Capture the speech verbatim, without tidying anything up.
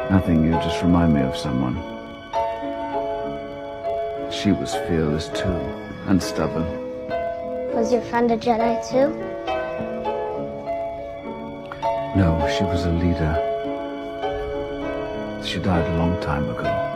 Nothing, you just remind me of someone. She was fearless too, and stubborn. Was your friend a Jedi too? No, she was a leader. She died a long time ago.